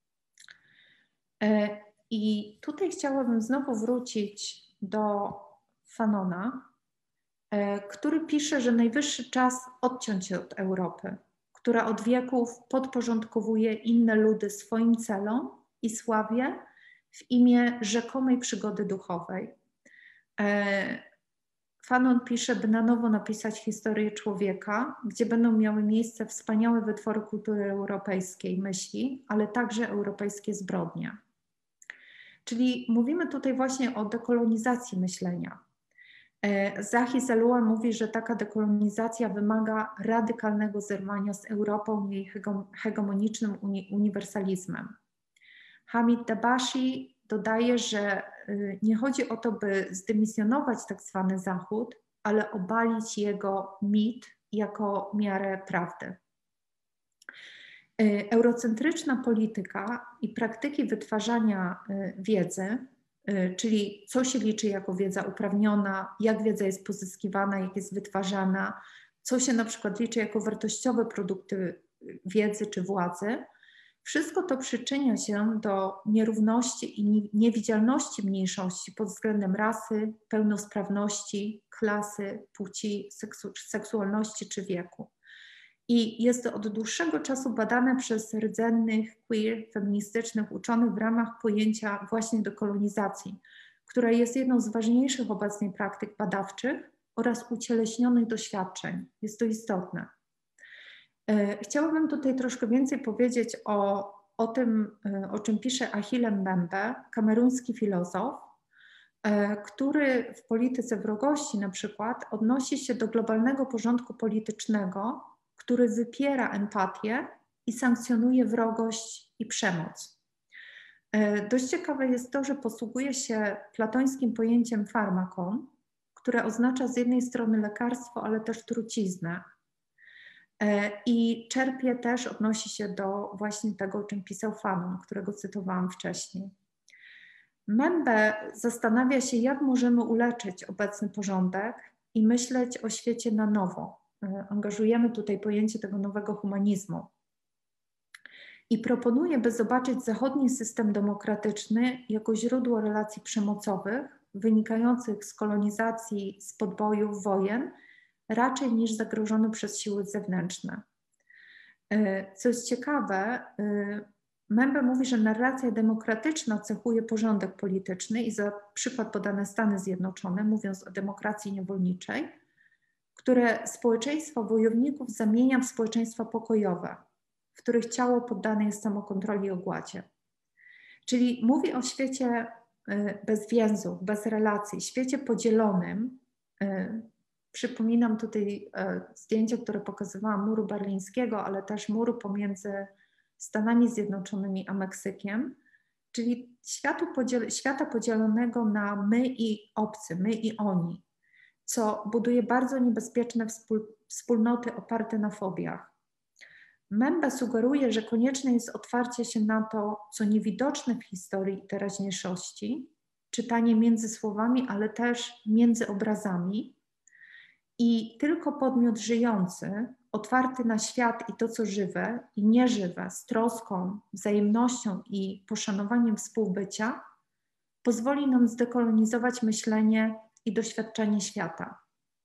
I tutaj chciałabym znowu wrócić do Fanona, który pisze, że najwyższy czas odciąć się od Europy, która od wieków podporządkowuje inne ludy swoim celom i sławie w imię rzekomej przygody duchowej. Fanon pisze, by na nowo napisać historię człowieka, gdzie będą miały miejsce wspaniałe wytwory kultury europejskiej myśli, ale także europejskie zbrodnie. Czyli mówimy tutaj właśnie o dekolonizacji myślenia. Zahi Zelua mówi, że taka dekolonizacja wymaga radykalnego zerwania z Europą i jej hegemonicznym uniwersalizmem. Hamid Dabashi dodaje, że nie chodzi o to, by zdymisjonować tak zwany Zachód, ale obalić jego mit jako miarę prawdy. Eurocentryczna polityka i praktyki wytwarzania wiedzy, czyli co się liczy jako wiedza uprawniona, jak wiedza jest pozyskiwana, jak jest wytwarzana, co się na przykład liczy jako wartościowe produkty wiedzy czy władzy, wszystko to przyczynia się do nierówności i niewidzialności mniejszości pod względem rasy, pełnosprawności, klasy, płci, seksualności czy wieku. I jest to od dłuższego czasu badane przez rdzennych, queer, feministycznych uczonych w ramach pojęcia właśnie dekolonizacji, która jest jedną z ważniejszych obecnie praktyk badawczych oraz ucieleśnionych doświadczeń. Jest to istotne. Chciałabym tutaj troszkę więcej powiedzieć o tym, o czym pisze Achille Mbembe, kameruński filozof, który w polityce wrogości na przykład odnosi się do globalnego porządku politycznego, który wypiera empatię i sankcjonuje wrogość i przemoc. Dość ciekawe jest to, że posługuje się platońskim pojęciem farmakon, które oznacza z jednej strony lekarstwo, ale też truciznę. I czerpie też, odnosi się do właśnie tego, o czym pisał Fanon, którego cytowałam wcześniej. Mbembe zastanawia się, jak możemy uleczyć obecny porządek i myśleć o świecie na nowo. Angażujemy tutaj pojęcie tego nowego humanizmu. I proponuje, by zobaczyć zachodni system demokratyczny jako źródło relacji przemocowych wynikających z kolonizacji, z podbojów, wojen, raczej niż zagrożony przez siły zewnętrzne. Co jest ciekawe, Mbembe mówi, że narracja demokratyczna cechuje porządek polityczny i za przykład podane Stany Zjednoczone, mówiąc o demokracji niewolniczej, które społeczeństwa wojowników zamienia w społeczeństwa pokojowe, w których ciało poddane jest samokontroli i ogładzie. Czyli mówi o świecie bez więzów, bez relacji, świecie podzielonym. Przypominam tutaj zdjęcie, które pokazywałam muru berlińskiego, ale też muru pomiędzy Stanami Zjednoczonymi a Meksykiem, czyli świata podzielonego na my i obcy, my i oni, co buduje bardzo niebezpieczne wspólnoty oparte na fobiach. Mbembe sugeruje, że konieczne jest otwarcie się na to, co niewidoczne w historii i teraźniejszości, czytanie między słowami, ale też między obrazami, i tylko podmiot żyjący, otwarty na świat i to, co żywe i nieżywe, z troską, wzajemnością i poszanowaniem współbycia, pozwoli nam zdekolonizować myślenie i doświadczenie świata.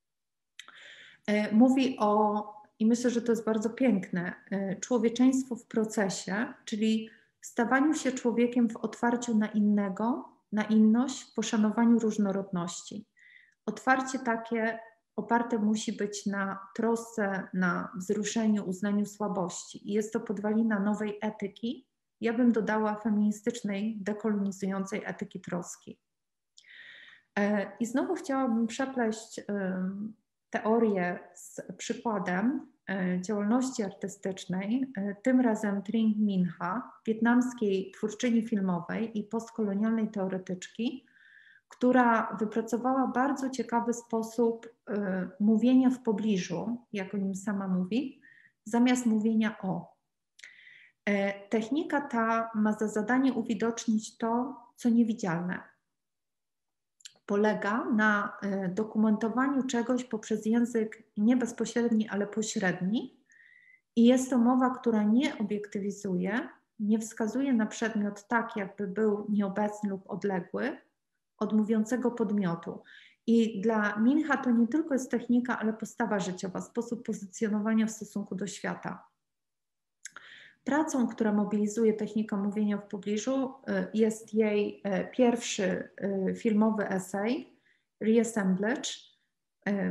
Mówi i myślę, że to jest bardzo piękne, człowieczeństwo w procesie, czyli stawaniu się człowiekiem w otwarciu na innego, na inność, w poszanowaniu różnorodności. Otwarcie takie oparte musi być na trosce, na wzruszeniu, uznaniu słabości. I jest to podwalina nowej etyki, ja bym dodała feministycznej, dekolonizującej etyki troski. I znowu chciałabym przepleść teorię z przykładem działalności artystycznej, tym razem Trinh Minh-ha, wietnamskiej twórczyni filmowej i postkolonialnej teoretyczki, która wypracowała bardzo ciekawy sposób mówienia w pobliżu, jak o nim sama mówi, zamiast mówienia o. Technika ta ma za zadanie uwidocznić to, co niewidzialne. Polega na dokumentowaniu czegoś poprzez język nie bezpośredni, ale pośredni. I jest to mowa, która nie obiektywizuje, nie wskazuje na przedmiot tak, jakby był nieobecny lub odległy od mówiącego podmiotu. I dla Minh-ha to nie tylko jest technika, ale postawa życiowa, sposób pozycjonowania w stosunku do świata. Pracą, która mobilizuje technikę mówienia w pobliżu, jest jej pierwszy filmowy esej, Reassemblage,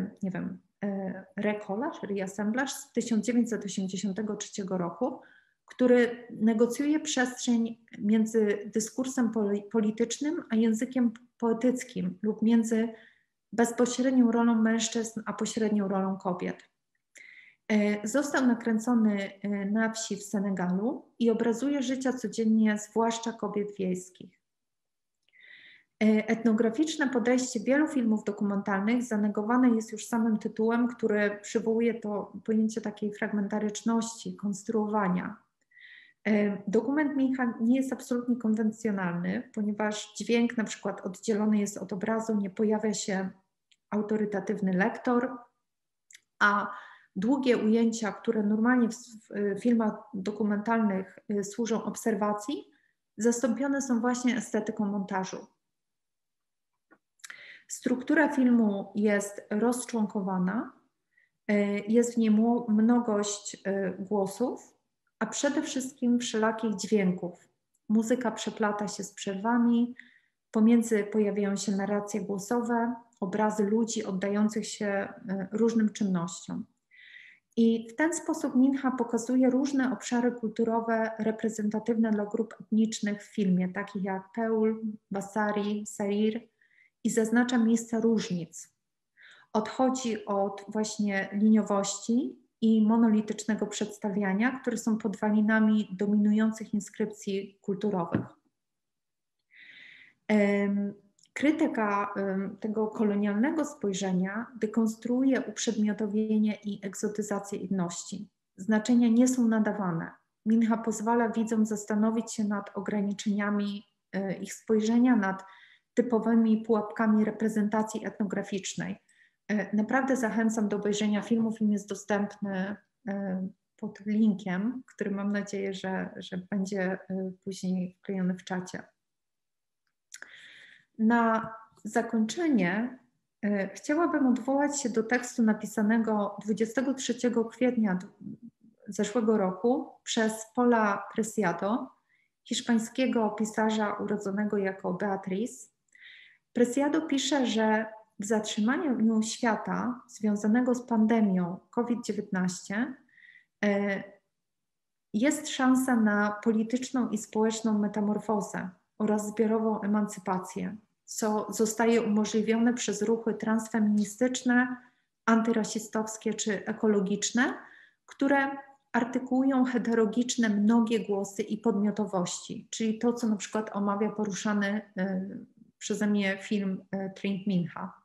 Reassemblage z 1983 roku, który negocjuje przestrzeń między dyskursem politycznym a językiem poetyckim lub między bezpośrednią rolą mężczyzn a pośrednią rolą kobiet. Został nakręcony na wsi w Senegalu i obrazuje życia codziennie, zwłaszcza kobiet wiejskich. Etnograficzne podejście wielu filmów dokumentalnych zanegowane jest już samym tytułem, który przywołuje to pojęcie takiej fragmentaryczności, konstruowania. Dokument Minha nie jest absolutnie konwencjonalny, ponieważ dźwięk na przykład oddzielony jest od obrazu, nie pojawia się autorytatywny lektor, a długie ujęcia, które normalnie w filmach dokumentalnych służą obserwacji, zastąpione są właśnie estetyką montażu. Struktura filmu jest rozczłonkowana, jest w niej mnogość głosów, a przede wszystkim wszelakich dźwięków. Muzyka przeplata się z przerwami, pomiędzy pojawiają się narracje głosowe, obrazy ludzi oddających się różnym czynnościom. I w ten sposób Minha pokazuje różne obszary kulturowe reprezentatywne dla grup etnicznych w filmie, takich jak Peul, Basari, Sair, i zaznacza miejsca różnic. Odchodzi od właśnie liniowości i monolitycznego przedstawiania, które są podwalinami dominujących inskrypcji kulturowych. Krytyka tego kolonialnego spojrzenia dekonstruuje uprzedmiotowienie i egzotyzację inności. Znaczenia nie są nadawane. Minha pozwala widzom zastanowić się nad ograniczeniami ich spojrzenia, nad typowymi pułapkami reprezentacji etnograficznej. Naprawdę zachęcam do obejrzenia filmu. Film jest dostępny pod linkiem, który mam nadzieję, że będzie później wklejony w czacie. Na zakończenie chciałabym odwołać się do tekstu napisanego 23 kwietnia zeszłego roku przez Paula Preciado, hiszpańskiego pisarza urodzonego jako Beatriz. Preciado pisze, że w zatrzymaniu świata związanego z pandemią COVID-19 jest szansa na polityczną i społeczną metamorfozę oraz zbiorową emancypację, co zostaje umożliwione przez ruchy transfeministyczne, antyrasistowskie czy ekologiczne, które artykułują heterogiczne, mnogie głosy i podmiotowości, czyli to, co na przykład omawia poruszany przeze mnie film Trink Minha.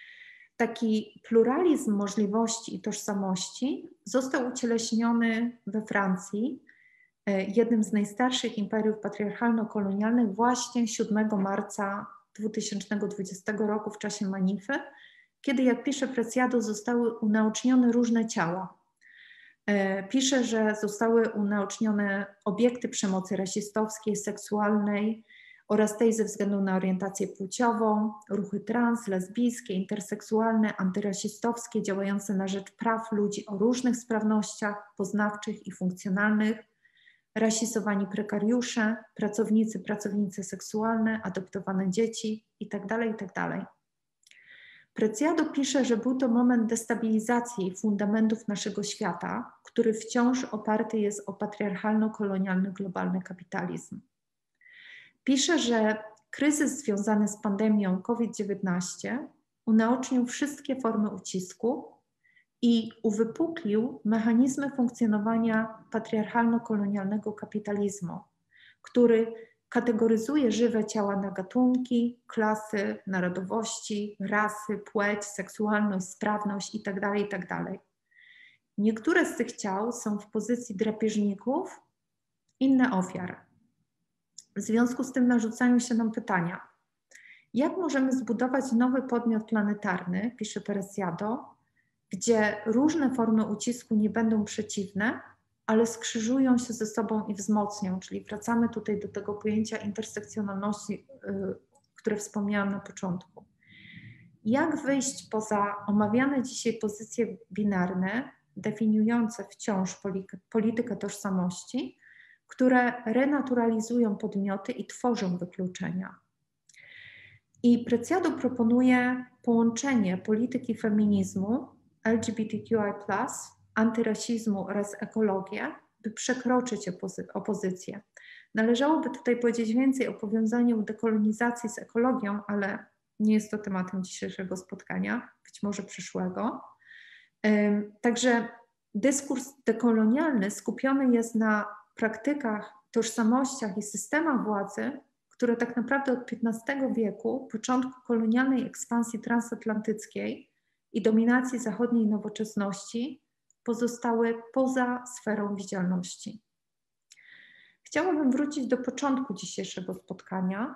Taki pluralizm możliwości i tożsamości został ucieleśniony we Francji, jednym z najstarszych imperiów patriarchalno-kolonialnych, właśnie 7 marca 2020 roku w czasie manify, kiedy, jak pisze Preciado, zostały unaocznione różne ciała. Pisze, że zostały unaocznione obiekty przemocy rasistowskiej, seksualnej oraz tej ze względu na orientację płciową, ruchy trans, lesbijskie, interseksualne, antyrasistowskie, działające na rzecz praw ludzi o różnych sprawnościach poznawczych i funkcjonalnych, rasistowani prekariusze, pracownice seksualne, adoptowane dzieci itd., itd. Preciado pisze, że był to moment destabilizacji fundamentów naszego świata, który wciąż oparty jest o patriarchalno-kolonialny globalny kapitalizm. Pisze, że kryzys związany z pandemią COVID-19 unaocznił wszystkie formy ucisku i uwypuklił mechanizmy funkcjonowania patriarchalno-kolonialnego kapitalizmu, który kategoryzuje żywe ciała na gatunki, klasy, narodowości, rasy, płeć, seksualność, sprawność itd., itd. Niektóre z tych ciał są w pozycji drapieżników, inne ofiar. W związku z tym narzucają się nam pytania. Jak możemy zbudować nowy podmiot planetarny, pisze Preciado, gdzie różne formy ucisku nie będą przeciwne, ale skrzyżują się ze sobą i wzmocnią, czyli wracamy tutaj do tego pojęcia intersekcjonalności, które wspomniałam na początku. Jak wyjść poza omawiane dzisiaj pozycje binarne, definiujące wciąż politykę tożsamości, które renaturalizują podmioty i tworzą wykluczenia. I Preciado proponuje połączenie polityki feminizmu, LGBTQI+, antyrasizmu oraz ekologię by przekroczyć opozycję. Należałoby tutaj powiedzieć więcej o powiązaniu dekolonizacji z ekologią, ale nie jest to tematem dzisiejszego spotkania, być może przyszłego. Także dyskurs dekolonialny skupiony jest na praktykach, tożsamościach i systemach władzy, które tak naprawdę od XV wieku, początku kolonialnej ekspansji transatlantyckiej i dominacji zachodniej nowoczesności, pozostały poza sferą widzialności. Chciałabym wrócić do początku dzisiejszego spotkania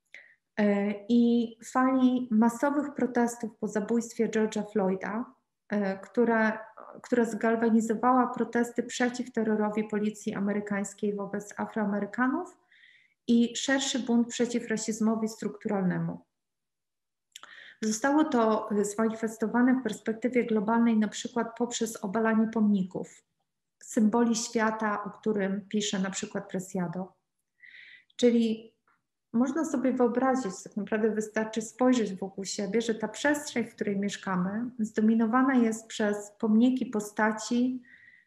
i fali masowych protestów po zabójstwie George'a Floyda, która zgalwanizowała protesty przeciw terrorowi policji amerykańskiej wobec Afroamerykanów i szerszy bunt przeciw rasizmowi strukturalnemu. Zostało to zmanifestowane w perspektywie globalnej na przykład poprzez obalanie pomników, symboli świata, o którym pisze na przykład Preciado. Czyli można sobie wyobrazić, tak naprawdę wystarczy spojrzeć wokół siebie, że ta przestrzeń, w której mieszkamy, zdominowana jest przez pomniki postaci,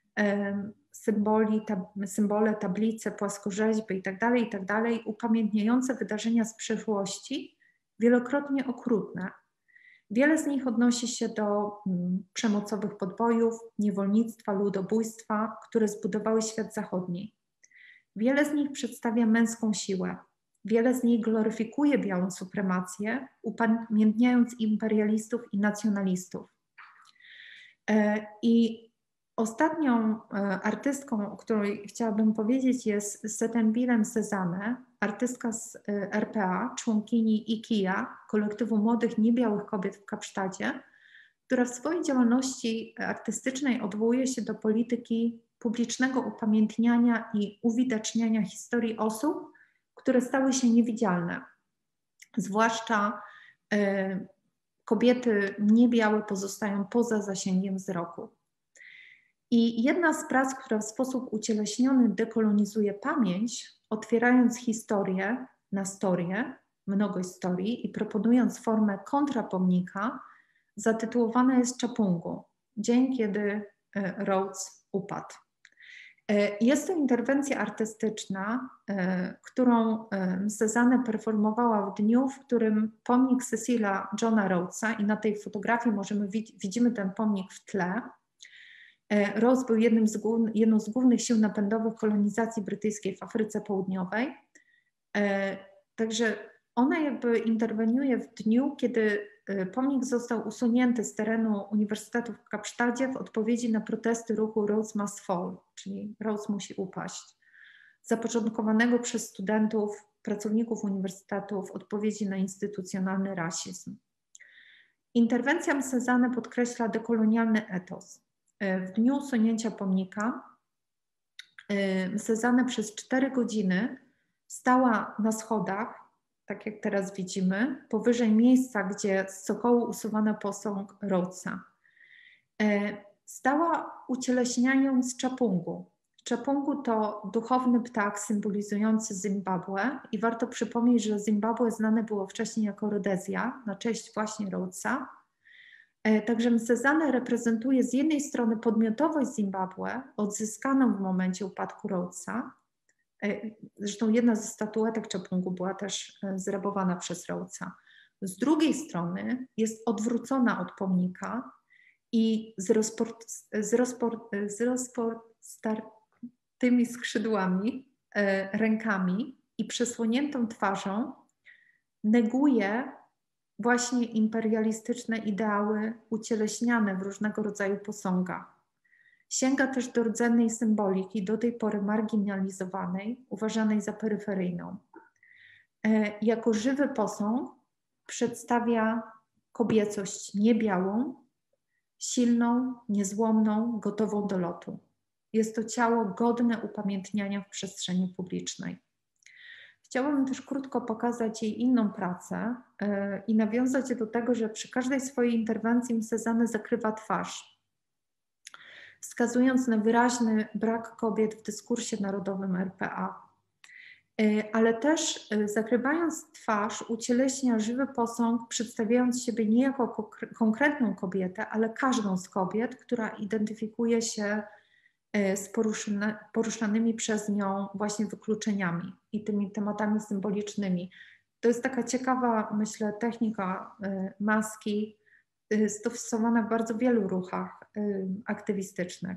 symbole, tablice, płaskorzeźby itd., upamiętniające wydarzenia z przeszłości, wielokrotnie okrutne. Wiele z nich odnosi się do przemocowych podbojów, niewolnictwa, ludobójstwa, które zbudowały świat zachodni. Wiele z nich przedstawia męską siłę. Wiele z nich gloryfikuje białą supremację, upamiętniając imperialistów i nacjonalistów. I ostatnią artystką, o której chciałabym powiedzieć, jest Setembilem Cezanne, artystka z RPA, członkini IKEA, kolektywu młodych niebiałych kobiet w Kapsztadzie, która w swojej działalności artystycznej odwołuje się do polityki publicznego upamiętniania i uwidaczniania historii osób, które stały się niewidzialne. Zwłaszcza kobiety niebiałe pozostają poza zasięgiem wzroku. I jedna z prac, która w sposób ucieleśniony dekolonizuje pamięć, otwierając historię na storię, mnogość historii i proponując formę kontrapomnika, zatytułowana jest Czapungu, dzień, kiedy Rhodes upadł. Jest to interwencja artystyczna, którą Cezanne performowała w dniu, w którym pomnik Cecila Johna Rhodesa, i na tej fotografii widzimy ten pomnik w tle. Rhodes był jedną z głównych sił napędowych kolonizacji brytyjskiej w Afryce Południowej. Także ona jakby interweniuje w dniu, kiedy pomnik został usunięty z terenu Uniwersytetu w Kapsztadzie w odpowiedzi na protesty ruchu Rhodes Must Fall, czyli Rhodes musi upaść, zapoczątkowanego przez studentów, pracowników uniwersytetu w odpowiedzi na instytucjonalny rasizm. Interwencja Cezanne podkreśla dekolonialny etos. W dniu usunięcia pomnika Cezanne przez 4 godziny stała na schodach, tak jak teraz widzimy, powyżej miejsca, gdzie z cokołu usuwano posąg Rhodesa. Stała ucieleśniając Czapungu. Czapungu to duchowny ptak symbolizujący Zimbabwe i warto przypomnieć, że Zimbabwe znane było wcześniej jako Rhodezja, na cześć właśnie Rhodesa. Także Cezanne reprezentuje z jednej strony podmiotowość Zimbabwe, odzyskaną w momencie upadku Rhodesa. Zresztą jedna ze statuetek Czapungu była też zrabowana przez Rhodesa. Z drugiej strony jest odwrócona od pomnika i z rozpostartymi skrzydłami, rękami i przesłoniętą twarzą neguje właśnie imperialistyczne ideały ucieleśniane w różnego rodzaju posągach. Sięga też do rdzennej symboliki, do tej pory marginalizowanej, uważanej za peryferyjną. Jako żywy posąg przedstawia kobiecość niebiałą, silną, niezłomną, gotową do lotu. Jest to ciało godne upamiętniania w przestrzeni publicznej. Chciałabym też krótko pokazać jej inną pracę i nawiązać do tego, że przy każdej swojej interwencji Cezanne zakrywa twarz, wskazując na wyraźny brak kobiet w dyskursie narodowym RPA. Ale też zakrywając twarz ucieleśnia żywy posąg, przedstawiając siebie nie jako konkretną kobietę, ale każdą z kobiet, która identyfikuje się z poruszanymi przez nią właśnie wykluczeniami i tymi tematami symbolicznymi. To jest taka ciekawa, myślę, technika maski stosowana w bardzo wielu ruchach aktywistycznych.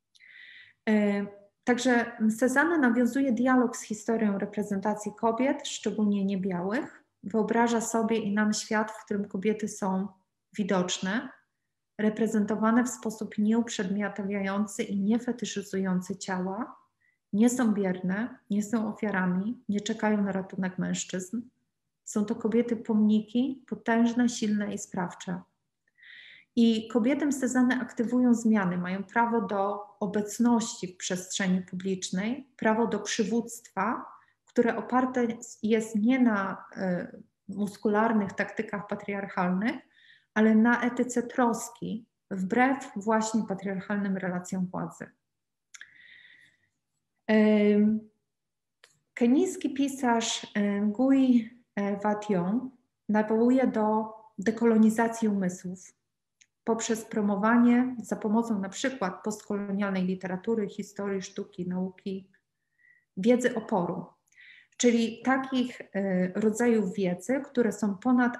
Także Cézanne nawiązuje dialog z historią reprezentacji kobiet, szczególnie niebiałych. Wyobraża sobie i nam świat, w którym kobiety są widoczne, reprezentowane w sposób nieuprzedmiotawiający i niefetyszyzujący ciała, nie są bierne, nie są ofiarami, nie czekają na ratunek mężczyzn. Są to kobiety pomniki, potężne, silne i sprawcze. I kobiety Cézanne aktywują zmiany, mają prawo do obecności w przestrzeni publicznej, prawo do przywództwa, które oparte jest nie na muskularnych taktykach patriarchalnych, ale na etyce troski, wbrew właśnie patriarchalnym relacjom władzy. Kenijski pisarz Ngugi wa Thiong nawołuje do dekolonizacji umysłów poprzez promowanie za pomocą na przykład postkolonialnej literatury, historii, sztuki, nauki, wiedzy oporu, czyli takich rodzajów wiedzy, które są ponad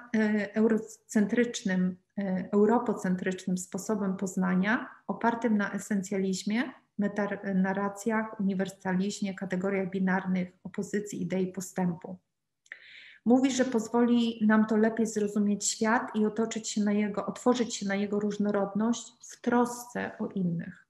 europocentrycznym sposobem poznania, opartym na esencjalizmie, metanarracjach, uniwersalizmie, kategoriach binarnych, opozycji idei postępu. Mówi, że pozwoli nam to lepiej zrozumieć świat i otworzyć się na jego różnorodność w trosce o innych.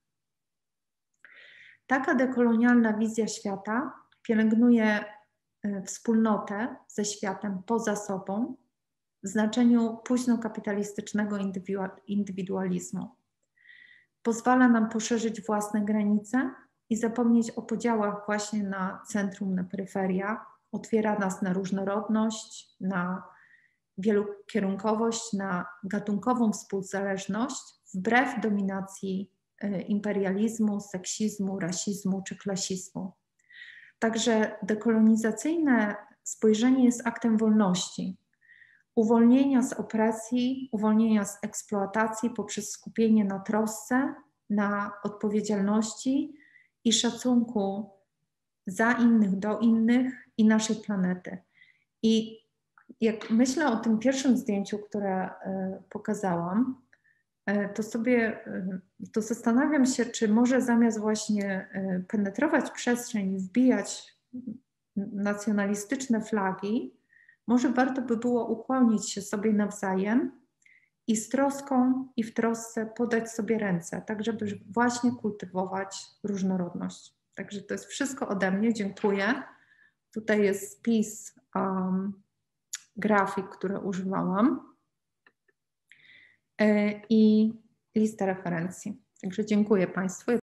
Taka dekolonialna wizja świata pielęgnuje wspólnotę ze światem poza sobą w znaczeniu późnokapitalistycznego indywidualizmu. Pozwala nam poszerzyć własne granice i zapomnieć o podziałach właśnie na centrum, na peryferia. Otwiera nas na różnorodność, na wielokierunkowość, na gatunkową współzależność wbrew dominacji imperializmu, seksizmu, rasizmu czy klasizmu. Także dekolonizacyjne spojrzenie jest aktem wolności, uwolnienia z opresji, uwolnienia z eksploatacji poprzez skupienie na trosce, na odpowiedzialności i szacunku za innych, do innych i naszej planety. I jak myślę o tym pierwszym zdjęciu, które pokazałam, to zastanawiam się, czy może zamiast właśnie penetrować przestrzeń, wbijać nacjonalistyczne flagi, może warto by było ukłonić się sobie nawzajem i z troską i w trosce podać sobie ręce, tak żeby właśnie kultywować różnorodność. Także to jest wszystko ode mnie, dziękuję. Tutaj jest spis grafik, które używałam i lista referencji. Także dziękuję Państwu.